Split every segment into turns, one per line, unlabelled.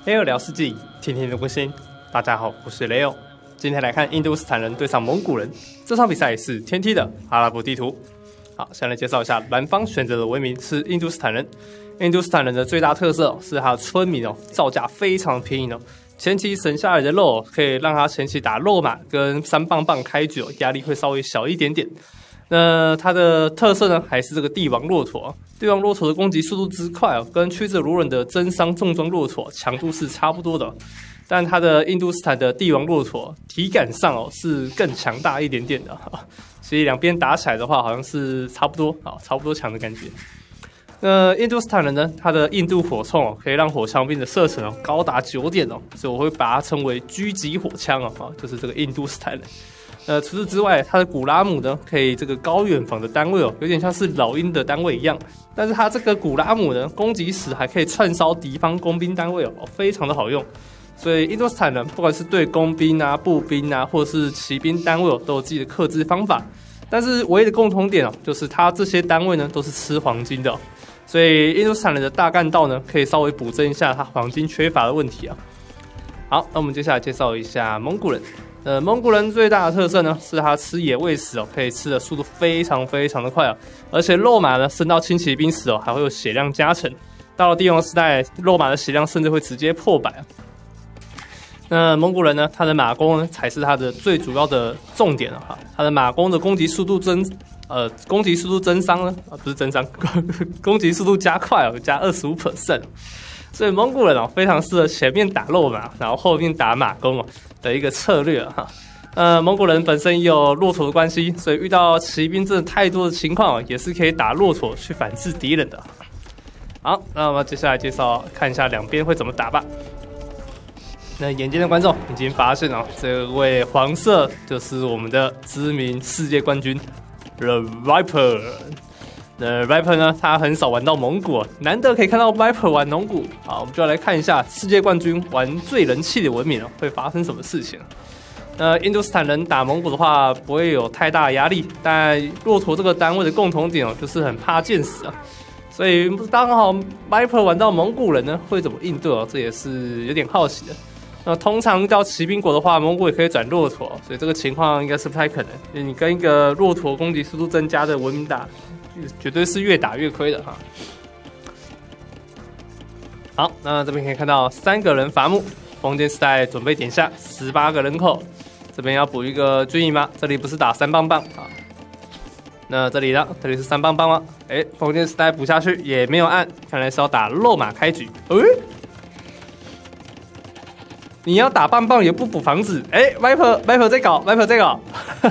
Leo 聊世纪，天天的更新。大家好，我是 Leo。今天来看印度斯坦人对上蒙古人，这场比赛是天梯的阿拉伯地图。好，先来介绍一下蓝方选择的文明是印度斯坦人。印度斯坦人的最大特色是他的村民造价非常便宜前期省下来的肉可以让他前期打肉马跟3棒棒开局压力会稍微小一点点。那它的特色呢，还是这个帝王骆驼。帝王骆驼的攻击速度之快跟曲折如人的真伤重装骆驼强度是差不多的。但它的印度斯坦的帝王骆驼体感上是更强大一点点的，所以两边打起来的话，好像是差不多强的感觉。印度斯坦人呢，他的印度火铳可以让火枪兵的射程高达9点所以我会把它称为狙击火枪就是这个印度斯坦人。除此之外，它的古拉姆呢，可以这个高远防的单位有点像是老鹰的单位一样，但是它这个古拉姆呢，攻击时还可以串烧敌方工兵单位非常的好用。所以印度斯坦人不管是对工兵步兵或者是骑兵单位都有自己的克制方法，但是唯一的共同点就是它这些单位呢都是吃黄金的所以印度斯坦人的大干道呢，可以稍微补正一下它黄金缺乏的问题好，那我们接下来介绍一下蒙古人。蒙古人最大的特色呢，是他吃野味时可以吃的速度非常非常的快而且肉马呢升到轻骑兵时还会有血量加成。到了帝王时代，肉马的血量甚至会直接破100那蒙古人呢，他的马弓呢才是他的最主要的重点他的马弓的攻击速度增伤呢不是增伤，攻击速度加快加25%。所以蒙古人非常适合前面打肉马，然后后面打马弓的一个策略蒙古人本身也有骆驼的关系，所以遇到骑兵真的太多的情况也是可以打骆驼去反制敌人的。好，那我们接下来看一下两边会怎么打吧。那眼尖的观众已经发现这位黄色就是我们的知名世界冠军 The Viper。Viper 呢，他很少玩到蒙古难得可以看到 Viper 玩蒙古。好，我们就来看一下世界冠军玩最人气的文明会发生什么事情。印度斯坦人打蒙古的话不会有太大的压力，但骆驼这个单位的共同点就是很怕见死所以刚好 Viper 玩到蒙古人呢会怎么应对这也是有点好奇的。那通常到骑兵国的话，蒙古也可以转骆驼，所以这个情况应该是不太可能。因为你跟一个骆驼攻击速度增加的文明打，绝对是越打越亏的好，那这边可以看到3个人伐木，封建时代准备点下18个人口，这边要补一个军营吗？这里不是打3棒棒那这里呢？这里是3棒棒吗？封建时代补下去也没有按，看来是要打肉马开局。你要打棒棒也不补房子，Viper 在搞，Viper 在搞。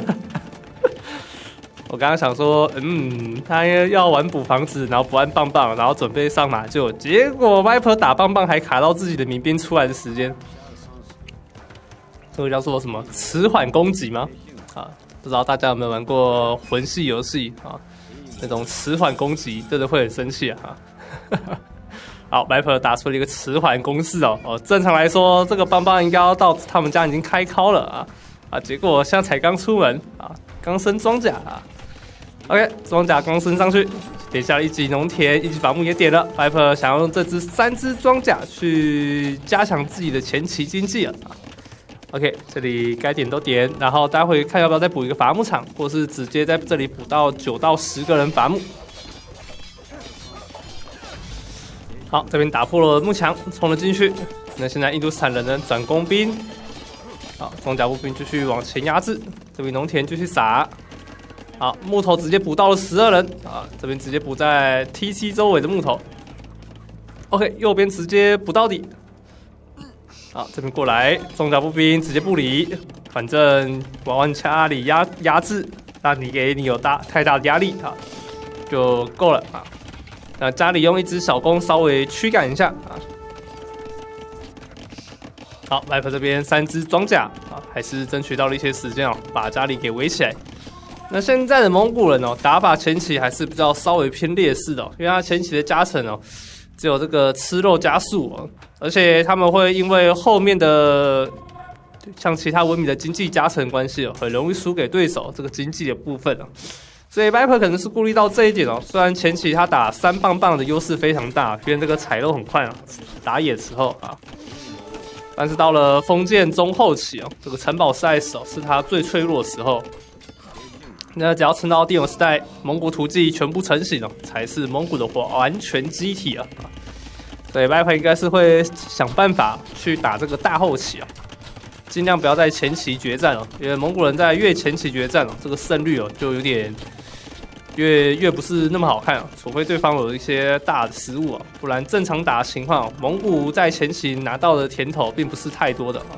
我刚刚想说，他要玩补房子，然后不按棒棒，然后准备上马厩，结果 Viper 打棒棒还卡到自己的民兵出来的时间。这个叫做什么？迟缓攻击吗？不知道大家有没有玩过魂系游戏那种迟缓攻击真的会很生气好 ，Viper 打出了一个迟缓攻势正常来说，这个棒棒应该要到他们家已经开敲了结果现在才刚出门刚升装甲OK， 装甲刚升上去，点下了1级农田，1级伐木也点了。Viper 想要用这3只装甲去加强自己的前期经济OK， 这里该点都点，然后待会看要不要再补一个伐木场，或是直接在这里补到9到10个人伐木。好，这边打破了木墙，冲了进去。那现在印度斯坦人呢转工兵，好，装甲步兵继续往前压制，这边农田继续撒。好，木头直接补到了12人这边直接补在 TC 周围的木头。OK， 右边直接补到底。好，这边过来，装甲步兵直接不理，反正往家里压制，那你给你有太大的压力就够了那家里用1只小弓稍微驱赶一下好 ，Viper 这边3只装甲还是争取到了一些时间把家里给围起来。那现在的蒙古人打法前期还是比较稍微偏劣势的因为他前期的加成只有这个吃肉加速而且他们会因为后面的像其他文明的经济加成关系很容易输给对手这个经济的部分所以 Viper 可能是顾虑到这一点哦。虽然前期他打3棒棒的优势非常大，因为这个踩肉很快啊，打野的时候啊。但是到了封建中后期哦，这个城堡时代哦是他最脆弱的时候。那只要撑到第5时代，蒙古图记全部成型了，才是蒙古的完全机体啊。所以 Viper 应该是会想办法去打这个大后期啊。尽量不要在前期决战哦，因为蒙古人在越前期决战哦，这个胜率哦就有点越不是那么好看哦，除非对方有一些大的失误哦，不然正常打的情况哦，蒙古在前期拿到的甜头并不是太多的啊。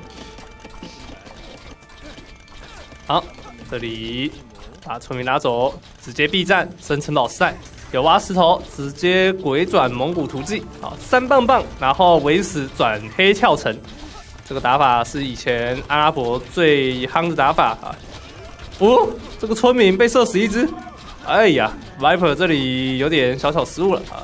好，这里把村民拿走，直接避战升城堡赛，有挖石头，直接鬼转蒙古图记，好3棒棒，然后围死转黑跳城。这个打法是以前阿拉伯最夯的打法啊！哦，这个村民被射死1只，哎呀 ，Viper 这里有点小失误了啊。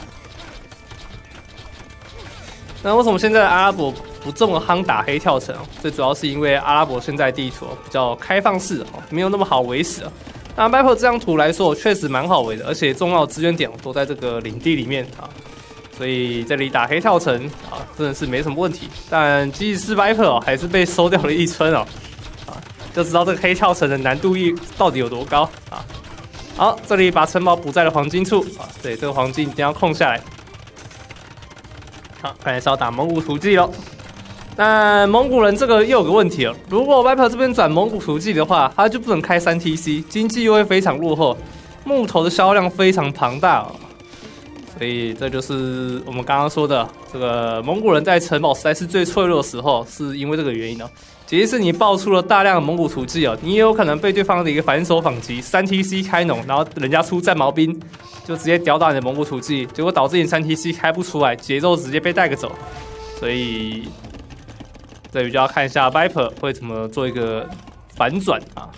那为什么现在的阿拉伯不这么夯打黑跳城？最主要是因为阿拉伯现在地图比较开放式哦，没有那么好围死啊。那 Viper 这张图来说，确实蛮好围的，而且重要的资源点都在这个领地里面啊。所以这里打黑跳城啊，真的是没什么问题。但即使是 Viper 哦，还是被收掉了1村哦，啊，就知道这个黑跳城的难度到底有多高啊。好，这里把城堡补在了黄金处啊，对，这个黄金一定要控下来。好，看来是要打蒙古图记咯。那蒙古人这个又有个问题了，如果 Viper 这边转蒙古图记的话，他就不能开3TC， 经济又会非常落后，木头的销量非常庞大哦。所以这就是我们刚刚说的，这个蒙古人在城堡时代是最脆弱的时候，是因为这个原因哦。即使你爆出了大量的蒙古图记哦，你也有可能被对方的一个反手反击3TC 开农，然后人家出战矛兵，就直接吊打你的蒙古图记，结果导致你3TC 开不出来，节奏直接被带个走。所以这里就要看一下 Viper 会怎么做一个反转啊。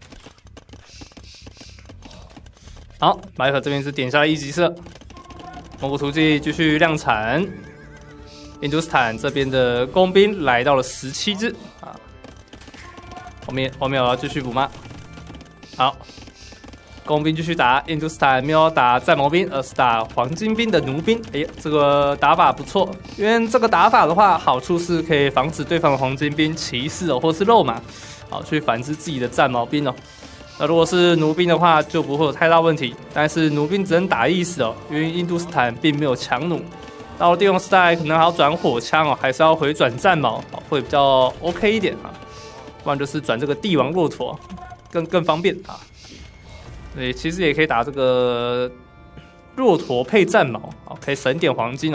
好 ，Viper 这边是点下了1级射。蒙古图记继续量产，印度斯坦这边的工兵来到了17只啊。后面我要继续补吗？好，工兵继续打，印度斯坦没有打战矛兵，而是打黄金兵的弩兵。哎，这个打法不错，因为这个打法的话，好处是可以防止对方的黄金兵骑士哦，或是肉马，好去反制自己的战矛兵哦。那如果是弩兵的话，就不会有太大问题。但是弩兵只能打意思哦，因为印度斯坦并没有强弩。到了第6时代，可能还要转火枪哦，还是要回转战矛，会比较 OK 一点啊。不然就是转这个帝王骆驼，更方便啊。对，其实也可以打这个骆驼配战矛，好，可以省点黄金哦。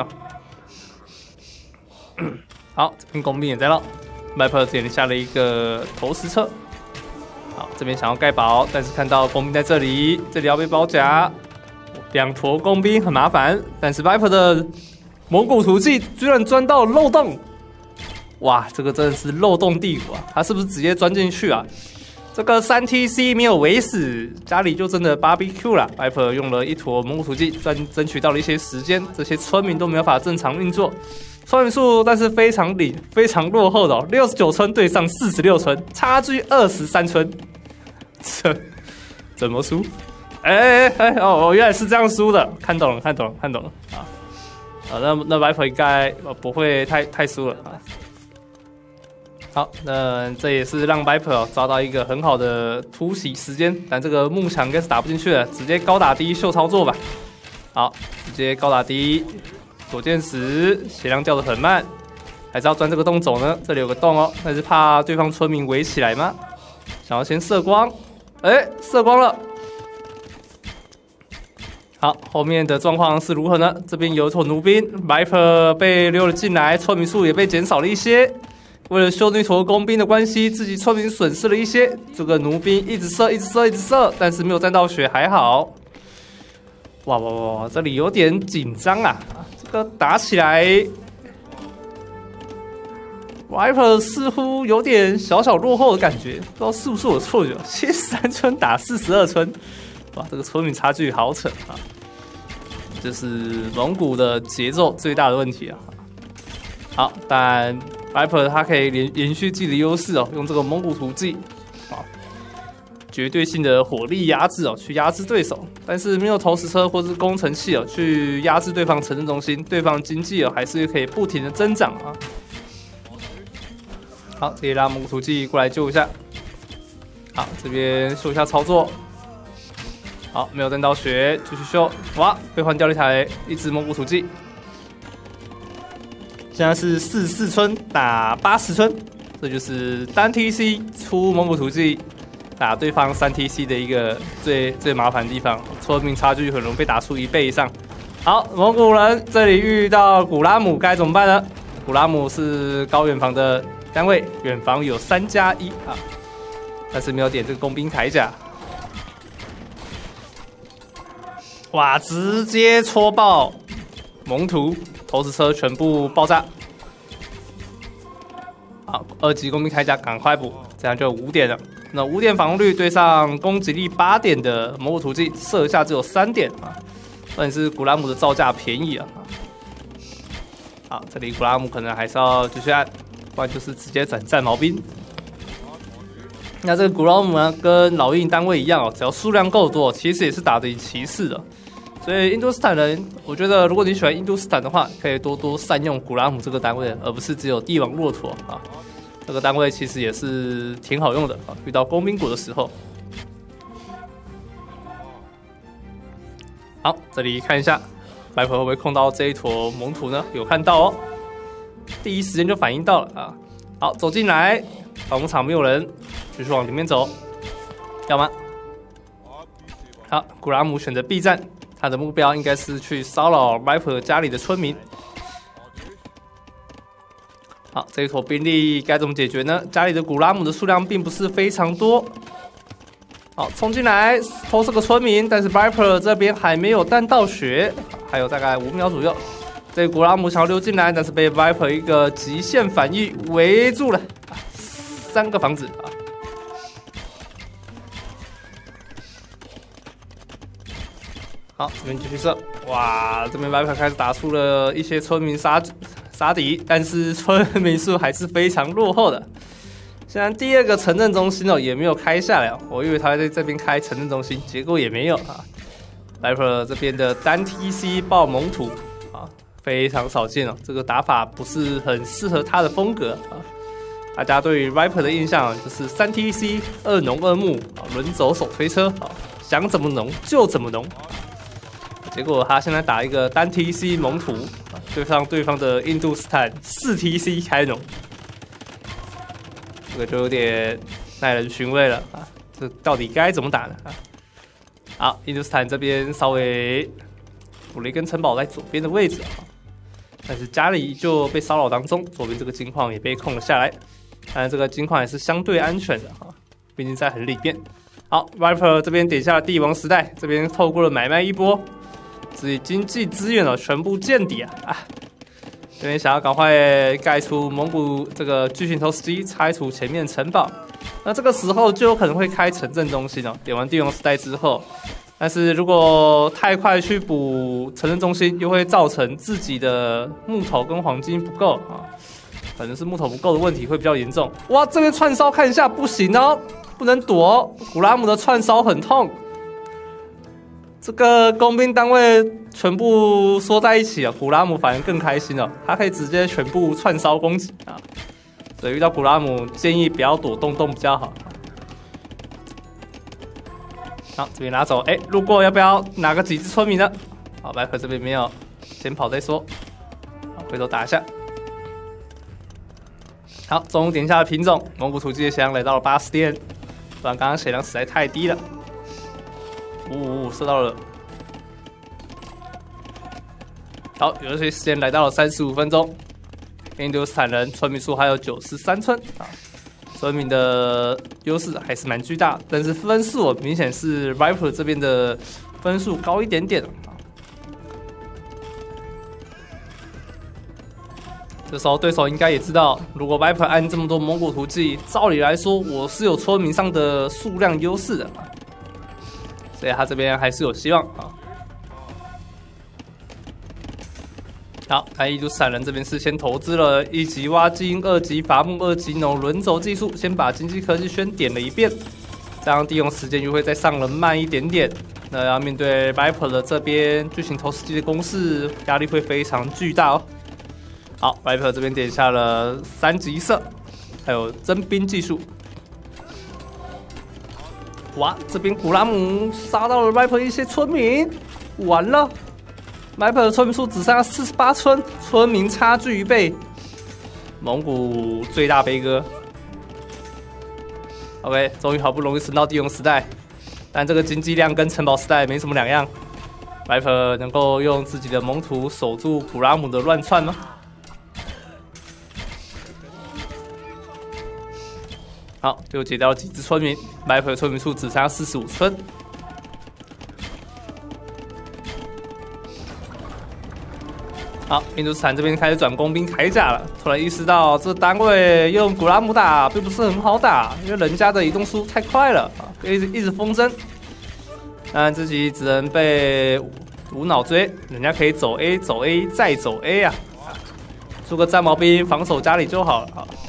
好，这边工兵也在了 ，Viper 点下了一个投石车。好，这边想要盖堡，但是看到工兵在这里要被包夹，2坨工兵很麻烦。但是 Viper 的蒙古图记居然钻到漏洞，哇，这个真的是漏洞帝国啊！他是不是直接钻进去啊？这个3TC 没有围死，家里就真的 BBQ 了。Viper 用了1坨蒙古图记，争取到了一些时间，这些村民都没有办法正常运作。村民数但是非常落后的哦，69村对上46村，差距23村，这怎么输？哦，原来是这样输的，看懂了啊！那 Viper 应该不会太输了啊。好，那这也是让 Viper 抓到一个很好的突袭时间，但这个幕墙应该是打不进去了，直接高打低秀操作吧。好，直接高打低。左键时血量掉得很慢，还是要钻这个洞走呢？这里有个洞哦，但是怕对方村民围起来吗？想要先射光，射光了。好，后面的状况是如何呢？这边有一坨弩兵 ，Viper 被溜了进来，村民数也被减少了一些。为了修那坨工兵的关系，自己村民损失了一些。这个弩兵一直射，但是没有沾到血，还好。哇，这里有点紧张啊！这个打起来 ，Viper 似乎有点小落后的感觉，不知道是不是我错觉。73村打42村，哇，这个村民差距好扯啊！这是蒙古的节奏最大的问题啊。好，但 Viper 它可以延续自己的优势哦，用这个蒙古图记，好， 绝对性的火力压制哦，去压制对手。但是没有投石车或是工程器哦，去压制对方城镇中心，对方经济哦还是可以不停的增长啊。好，这里拉蒙古图记过来救一下。好，这边秀一下操作。好，没有蹬到血，继续秀。哇，被换掉了一只蒙古图记。现在是44村打80村，这就是单 TC 出蒙古图记打对方3 TC 的一个最麻烦的地方，村民差距很容易被打出1倍以上。好，蒙古人这里遇到古拉姆该怎么办呢？古拉姆是高远防的单位，远防有3+1啊，但是没有点这个工兵铠甲。哇，直接戳爆蒙图，投石车全部爆炸。好，2级工兵铠甲赶快补，这样就5点了。那5点防御率对上攻击力8点的蒙古图记，射下只有3点啊，算是古拉姆的造价便宜啊。好，这里古拉姆可能还是要继续按，不然就是直接转战矛兵。那这个古拉姆呢，跟老鹰单位一样哦，只要数量够多，其实也是打得赢骑士的。所以印度斯坦人，我觉得如果你喜欢印度斯坦的话，可以多多善用古拉姆这个单位，而不是只有帝王骆驼啊。这个单位其实也是挺好用的啊，遇到工兵国的时候。好，这里看一下白婆会不会控到这一坨蒙图呢？有看到哦，第一时间就反应到了啊。好，走进来，防护场没有人，继续往里面走，要吗？好，古拉姆选择避战。他的目标应该是去骚扰 Viper 家里的村民。好，这一坨兵力该怎么解决呢？家里的古拉姆的数量并不是非常多。好，冲进来偷这个村民，但是 Viper 这边还没有弹到血，还有大概5秒左右。这个古拉姆想要溜进来，但是被 Viper 一个极限反应围住了，3个房子啊。好，这边继续射，哇，这边Viper开始打出了一些村民杀敌，但是村民数还是非常落后的。现在第2个城镇中心哦也没有开下来，我以为他会在这边开城镇中心，结果也没有啊。Viper 这边的单 TC 爆蒙图啊，非常少见哦，这个打法不是很适合他的风格啊。大家对于 Viper 的印象就是3 TC 2农2牧啊，轮走手推车啊，想怎么农就怎么农。结果他现在打一个单 TC 蒙图，对上对方的印度斯坦4 TC 开农，这个就有点耐人寻味了啊！这到底该怎么打呢？啊，好，印度斯坦这边稍微补了一根城堡在左边的位置啊，但是家里就被骚扰当中，左边这个金矿也被控了下来，当然这个金矿也是相对安全的啊，毕竟在很里面。好 ，Viper 这边点下了帝王时代，这边透过了买卖一波。自己经济资源哦，全部见底啊！这边想要赶快盖出蒙古这个巨型投石机，拆除前面城堡。那这个时候就有可能会开城镇中心哦。点完帝王时代之后，但是如果太快去补城镇中心，又会造成自己的木头跟黄金不够啊，可能是木头不够的问题会比较严重。哇，这边串烧看一下，不行哦，不能躲哦，古拉姆的串烧很痛。这个工兵单位全部缩在一起啊，古拉姆反而更开心了，他可以直接全部串烧攻击啊。所以遇到古拉姆，建议不要躲洞洞比较好。好，这边拿走，路过要不要拿个几只村民呢？好，白河这边没有，先跑再说。好，回头打一下。好，中午点下的品种，蒙古土鸡的血量来到了80点，不然刚刚血量实在太低了。射到了。好，游戏时间来到了35分钟。印度斯坦人村民数还有93村啊，村民的优势还是蛮巨大，但是分数明显是 Viper 这边的分数高一点点啊。这时候对手应该也知道，如果 Viper 按这么多蒙古图记，照理来说我是有村民上的数量优势的啊。所以他这边还是有希望啊。好，印度斯坦人这边是先投资了1级挖金、2级伐木、2级农轮轴技术，先把经济科技圈点了一遍， 这样地用时间就会再上了慢一点点。那要面对 Viper 的这边巨型投石机的攻势，压力会非常巨大哦。好 ，Viper 这边点下了3级射，还有征兵技术。哇，这边古拉姆杀到了 Viper 一些村民，完了 ，Viper 的村民数只剩下48村，村民差距1倍，蒙古最大悲歌。OK， 终于好不容易升到地用时代，但这个经济量跟城堡时代没什么两样。Viper 能够用自己的蒙土守住古拉姆的乱窜吗？好，又解掉了几只村民 ，Viper 村民数只剩下45村。好，印度斯坦这边开始转工兵铠甲了，突然意识到这单位用古拉姆打并不是很好打，因为人家的移动速度太快了啊，一直风筝。当然自己只能被无脑追，人家可以走 A 走 A 再走 A 啊，出个战矛兵防守家里就好了啊。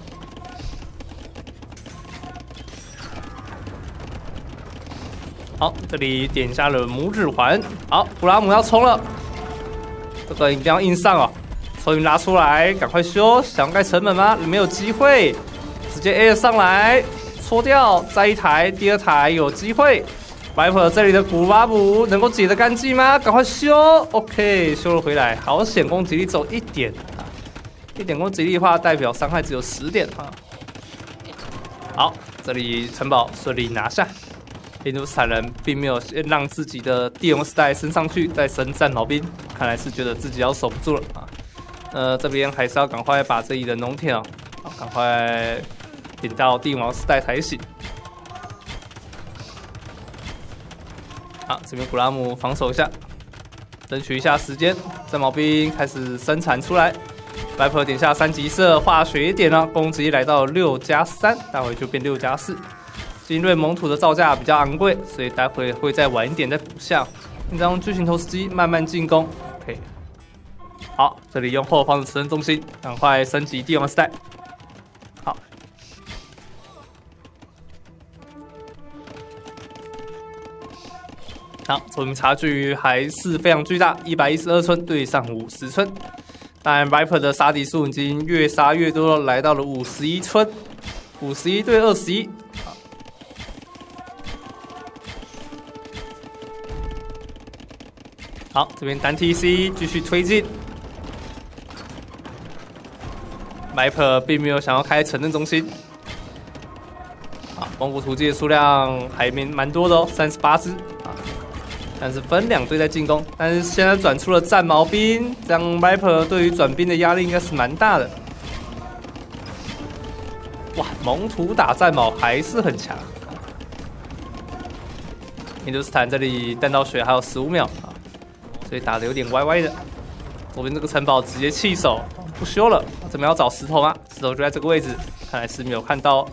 好，这里点下了拇指环。好，古拉姆要冲了，这个一定要硬上哦。村民拉出来，赶快修！想盖城门吗？没有机会，直接 A 上来，戳掉，再一台，第2台有机会。Viper 这里的古拉姆能够解得干净吗？赶快修 ！OK， 修了回来，好险，攻击力走1点啊！1点攻击力的话，代表伤害只有10点啊。好，这里城堡顺利拿下。印度斯坦人并没有先让自己的地用时代升上去，再升战矛兵，看来是觉得自己要守不住了啊。这边还是要赶快把这里的农田哦，赶快点到帝王时代才行。好，这边古拉姆防守一下，争取一下时间，战矛兵开始生产出来。Viper 点下3级射，化学点了，攻击来到6+3，待会就变6+4。精锐蒙土的造价比较昂贵，所以待会会再晚一点再补下。应该用巨型投石机慢慢进攻。OK， 好，这里用后方的持人中心，赶快升级帝王时代。好，好，村民差距还是非常巨大，112村对上50村。当然 ，Viper 的杀敌数已经越杀越多了，来到了51村，51对21。好，这边单 TC 继续推进。Viper 并没有想要开城镇中心。啊，蒙古图记的数量还蛮多的哦，38只啊。但是分2队在进攻，但是现在转出了战矛兵，这样 Viper 对于转兵的压力应该是蛮大的。哇，蒙图打战矛还是很强。印度斯坦这里弹道血还有15秒啊。所以打得有点歪歪的，左边这个城堡直接弃守，不修了。这边要找石头吗？石头就在这个位置，看来是没有看到。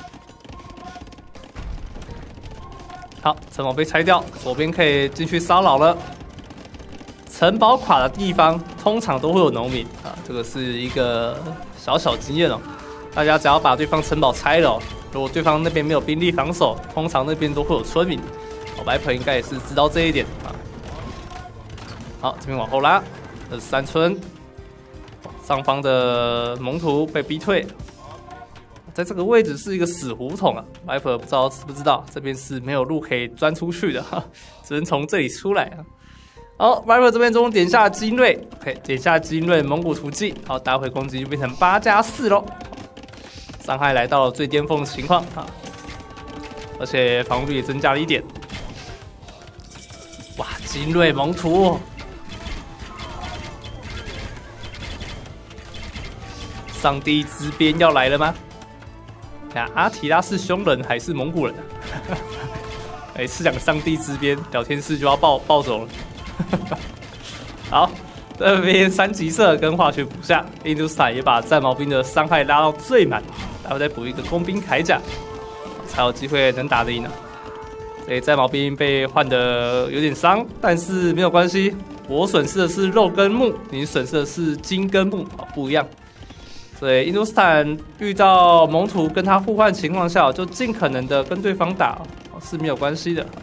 好，城堡被拆掉，左边可以进去骚扰了。城堡垮的地方通常都会有农民啊，这个是一个小小经验哦。大家只要把对方城堡拆了，如果对方那边没有兵力防守，通常那边都会有村民。Viper 应该也是知道这一点啊。好，这边往后拉，这是3村，上方的蒙图被逼退，在这个位置是一个死胡同啊 ，Viper 不知道知不知道，这边是没有路可以钻出去的，只能从这里出来啊。好 ，Viper 这边终于点下精锐 ，OK， 点下精锐蒙古图记，好，打回攻击就变成8+4咯，伤害来到了最巅峰的情况啊，而且防御率也增加了1点。哇，精锐蒙图！上帝之鞭要来了吗？那阿提拉是匈人还是蒙古人啊？哎，是讲上帝之鞭，聊天室就要暴走了。好，这边3级射跟化学补下，印度斯坦也把战矛兵的伤害拉到最满，然后再补一个工兵铠甲，才有机会能打得赢啊。所以战矛兵被换得有点伤，但是没有关系，我损失的是肉跟木，你损失的是金跟木，不一样。 所以印度斯坦遇到蒙图跟他互换情况下，就尽可能的跟对方打，是没有关系的。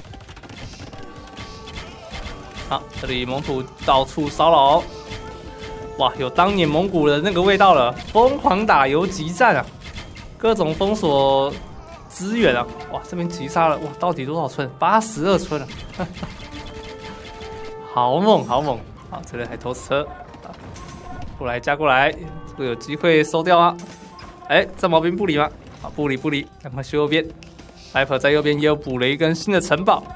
好，这里蒙图到处骚扰，哇，有当年蒙古人那个味道了，疯狂打游击战啊，各种封锁资源啊，哇，这边击杀了，哇，到底多少村？82村啊，好猛好猛！好，这里还偷车，过来加过来，这个有机会收掉啊！哎，战矛兵不理吗？好，不理不理，赶快去右边。Viper 在右边也有补了一根新的城堡。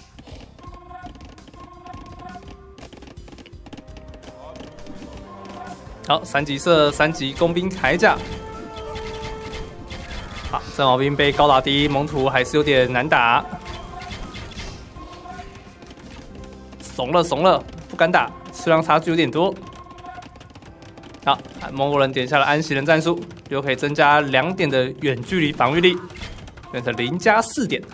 好，3级射3级工兵铠甲。好，战矛兵被高打低，蒙图还是有点难打。怂了怂了，不敢打，数量差距有点多。好，蒙古人点下了安息人战术，又可以增加2点的远距离防御力，变成0+4点。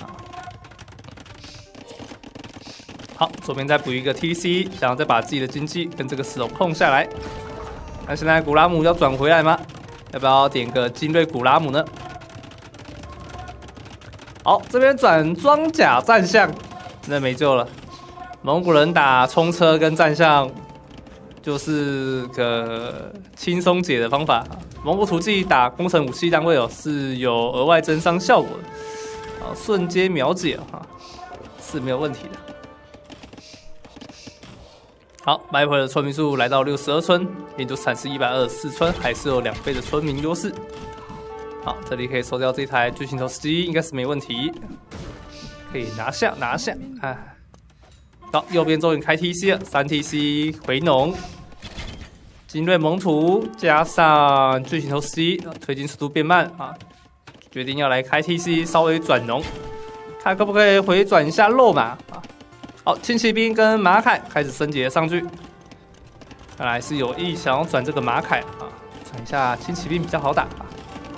好，左边再补一个 TC， 想要再把自己的经济跟这个石头控下来。那现在古拉姆要转回来吗？要不要点个精锐古拉姆呢？好，这边转装甲战象，那没救了。蒙古人打冲车跟战象，就是个轻松解的方法。蒙古图技打工程武器单位是有额外增伤效果的，瞬间秒解是没有问题的。好，Viper 的村民数来到62村，印度斯坦是124村，还是有2倍的村民优势。好，这里可以收掉这台巨型投石机，应该是没问题，可以拿下拿下。好，右边终于开 TC 了，3 TC 回农，精锐蒙图加上巨型投石机，推进速度变慢啊，决定要来开 TC， 稍微转农，看可不可以回转一下肉马啊。好，轻骑兵跟马凯开始升级了上去，看来是有意想要转这个马凯啊，转一下轻骑兵比较好打啊。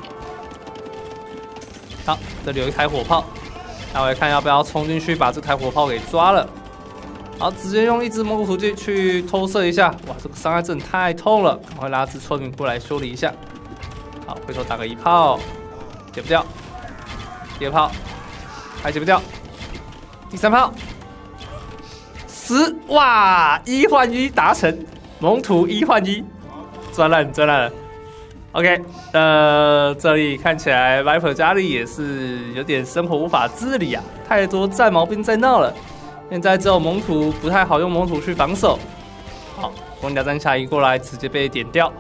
好，这里有一台火炮，那我来看要不要冲进去把这台火炮给抓了。好，直接用一支蒙古图技去偷射一下，哇，这个伤害真的太痛了，赶快拉支村民过来修理一下。好，回头打个1炮，解不掉，第2炮还解不掉，第3炮。10，哇，1换1达成，蒙图1换1，赚烂赚烂了。OK， 这里看起来 Viper 家里也是有点生活无法自理啊，太多战矛兵在闹了。现在只有蒙图不太好用蒙图去防守。好，光甲战下移过来，直接被点掉。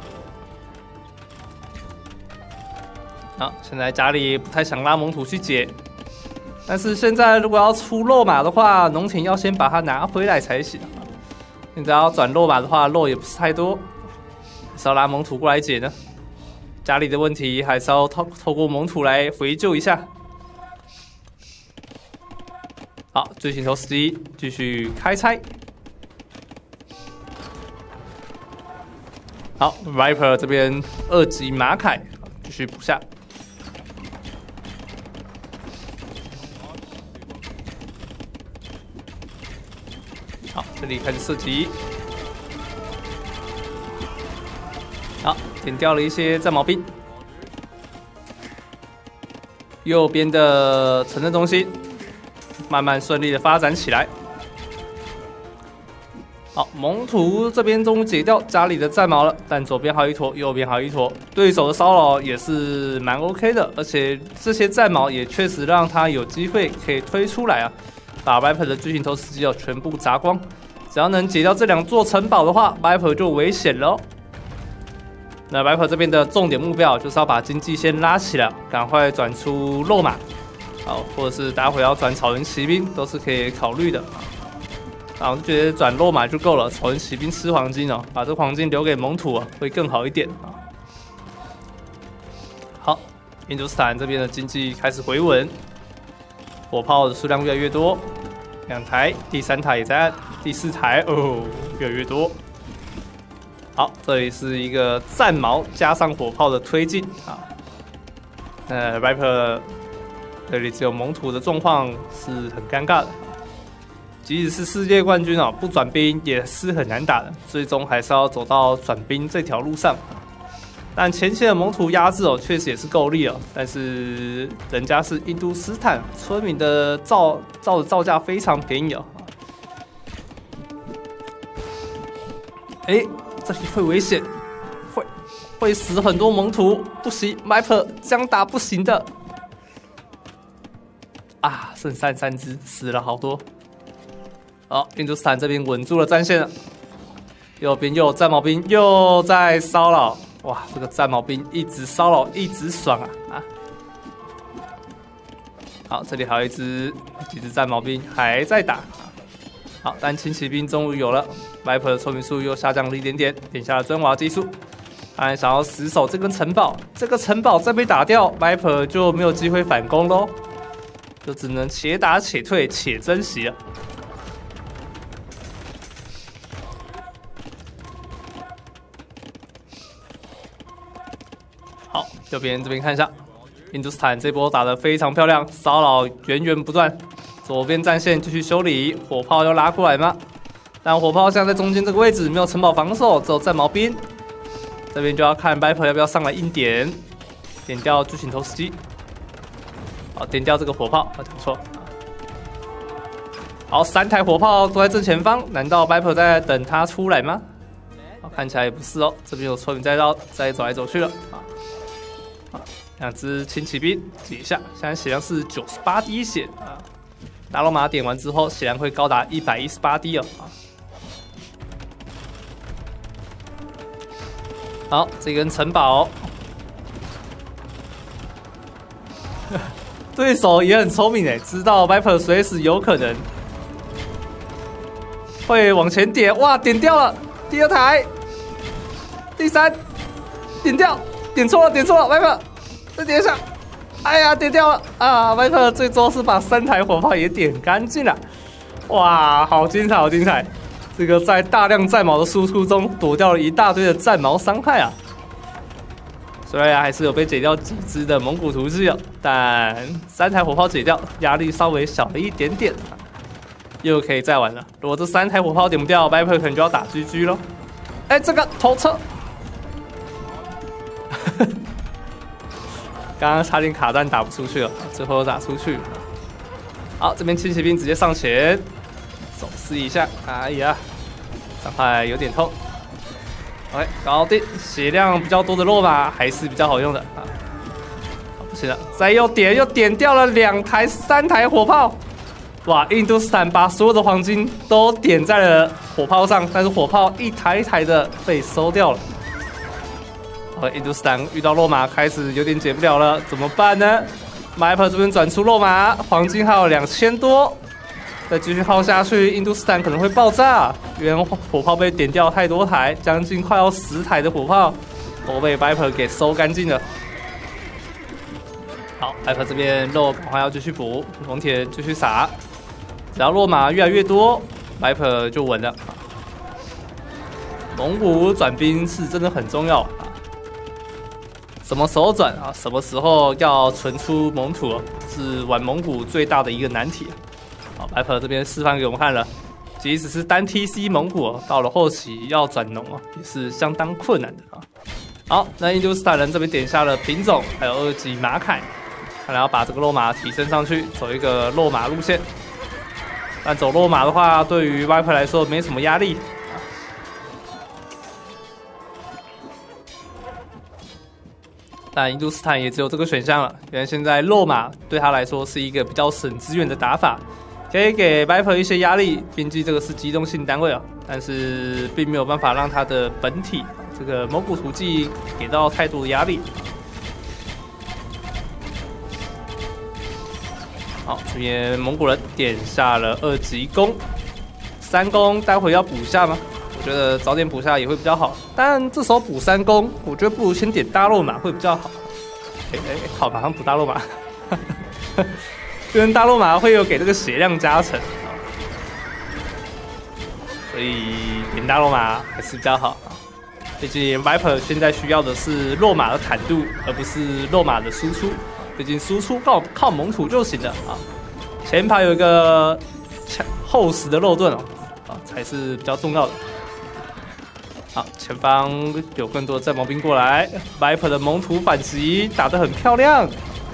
好，现在家里不太想拉蒙图去解。但是现在如果要出肉马的话，农田要先把它拿回来才行。现在要转肉马的话，肉也不是太多，还是要拉蒙图过来解呢。家里的问题还是要透过蒙图来回救一下。好，巨型投石机继续开拆。好 ，Viper 这边2级马凯继续补下。好，这里开始射击。好，点掉了一些战矛兵。右边的城镇中心慢慢顺利的发展起来。好，蒙图这边终于解掉家里的战矛了，但左边还有一坨，右边还有一坨，对手的骚扰也是蛮 OK 的，而且这些战矛也确实让他有机会可以推出来啊，把 Viper 的巨型投石机全部砸光。只要能解掉这2座城堡的话 ，Viper 就危险了。那 Viper 这边的重点目标就是要把经济先拉起来，赶快转出肉马，好，或者是待会要转草原骑兵，都是可以考虑的。我就觉得转肉马就够了，草原骑兵吃黄金哦，把这黄金留给蒙土会更好一点啊。好，印度斯坦这边的经济开始回稳，火炮的数量越来越多，2台，第3台也在按，第4台越来越多。好，这里是一个战矛加上火炮的推进啊。Viper 这里只有蒙土的状况是很尴尬的。即使是世界冠军不转兵也是很难打的，最终还是要走到转兵这条路上。 但前期的蒙土压制哦，确实也是够力哦。但是人家是印度斯坦，村民的造价非常便宜哦。哎，这里会危险，会死很多蒙土，不行 ，Viper 这样打不行的。啊，剩3只，死了好多。好，印度斯坦这边稳住了战线了。右边又有战矛兵又在骚扰，哇，这个战矛兵一直骚扰，一直爽啊！好，这里还有几只战矛兵还在打。好，但轻骑兵终于有了 ，Viper 的聪明数又下降了一点点，点下了砖瓦技术。当然想要死守这根城堡，这个城堡再被打掉 ，Viper 就没有机会反攻喽，就只能且打且退，且珍惜了。好，右边这边看一下，印度斯坦这波打得非常漂亮，骚扰源源不断。左边战线继续修理，火炮要拉过来吗？但火炮现在在中间这个位置，没有城堡防守，只有战矛兵。这边就要看 Viper 要不要上来硬点掉巨型投石机。好，点掉这个火炮，不错。好，3台火炮都在正前方，难道 Viper 在等他出来吗？好，看起来也不是哦，这边有村民在走来走去了。2只轻骑兵挤一下，现在血量是98滴血啊。大罗马点完之后，血量会高达118滴哦。好，这根城堡，对手也很聪明诶，知道 Viper 随时有可能会往前点，哇，点掉了，第2台，第3，点掉，点错了 ，Viper。再点一下，哎呀，点掉了啊 ！Viper 最终是把3台火炮也点干净了，哇，好精彩，好精彩！这个在大量战矛的输出中躲掉了一大堆的战矛伤害啊。虽然还是有被解掉几只的蒙古图示哦，但3台火炮解掉，压力稍微小了一点点，又可以再玩了。如果这3台火炮点不掉 ，Viper 可能就要打 GG 咯。哎，这个头车。刚刚差点卡弹打不出去了，最后打出去。好，这边轻骑兵直接上前，手撕一下，哎呀，伤害有点痛。OK， 搞定，血量比较多的落马还是比较好用的啊。不行了，再又点掉了3台火炮。哇，印度斯坦把所有的黄金都点在了火炮上，但是火炮一台一台的被收掉了。印度斯坦遇到落马，开始有点解不了了，怎么办呢 ？Viper 这边转出落马，黄金还有2000多，再继续耗下去，印度斯坦可能会爆炸，因为火炮被点掉太多台，将近快要10台的火炮都被 Viper 给收干净了。好 ，Viper 这边肉赶快要继续补，铜铁继续撒，只要落马越来越多 ，Viper 就稳了。蒙古转兵是真的很重要。什么时候转啊？什么时候要存出蒙土是玩蒙古最大的一个难题。好 ，Viper 这边示范给我们看了，即使是单 TC 蒙古到了后期要转农也是相当困难的啊。好，那印度斯坦人这边点下了品种，还有2级马凯，看来要把这个落马提升上去，走一个落马路线。但走落马的话，对于 Viper 来说没什么压力。但印度斯坦也只有这个选项了，因为现在落马对他来说是一个比较省资源的打法，可以给 Viper 一些压力，毕竟这个是机动性单位但是并没有办法让他的本体这个蒙古图记给到太多的压力。好，这边蒙古人点下了2级弓，3弓待会要补下吗？我觉得早点补下也会比较好，但这时候补3弓，我觉得不如先点大落马会比较好。好，马上补大落马，因为大落马会有给这个血量加成，所以点大落马还是比较好。毕竟 Viper 现在需要的是落马的坦度，而不是落马的输出。毕竟输出靠蒙土就行了啊，前排有一个厚实的肉盾才是比较重要的。 好，前方有更多的战矛兵过来 ，Viper 的猛土反击打得很漂亮，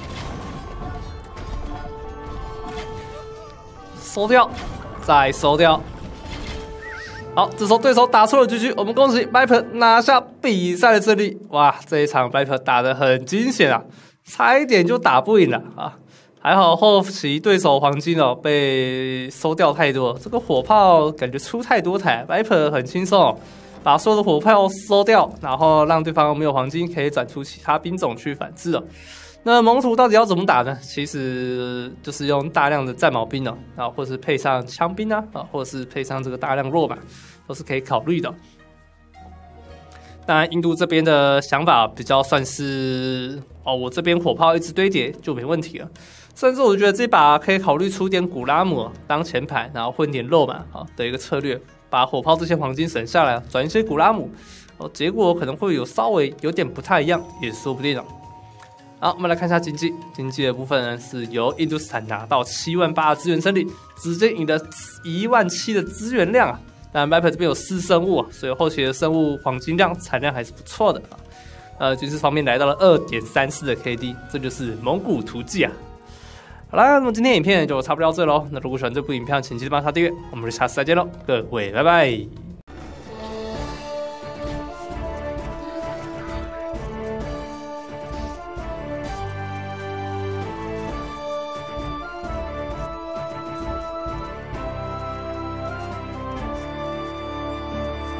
收掉，再收掉。好，这时候对手打出了GG，我们恭喜 Viper 拿下比赛的胜利。哇，这一场 Viper 打得很惊险啊，差一点就打不赢了啊！还好后期对手黄金哦被收掉太多，这个火炮感觉出太多台 ，Viper 很轻松哦，把所有的火炮收掉，然后让对方没有黄金，可以转出其他兵种去反制了。那猛土到底要怎么打呢？其实就是用大量的战矛兵啊，或是配上枪兵啊，或者是配上这个大量弱马，都是可以考虑的。当然，印度这边的想法比较算是我这边火炮一直堆叠就没问题了。甚至我觉得这把可以考虑出点古拉姆当前排，然后混点肉马的一个策略，把火炮这些黄金省下来，转一些古拉姆，结果可能会稍微有点不太一样，也说不定了。好，我们来看一下经济。经济的部分呢，是由印度斯坦拿到78000的资源胜利，直接赢得17000的资源量啊。但 Viper 这边有4生物所以后期的生物黄金量产量还是不错的军事方面来到了 2.34 的 KD， 这就是蒙古图记啊。好啦，那么今天影片就差不多到这喽。那如果喜欢这部影片，请记得帮它订阅。我们下次再见喽，各位拜拜。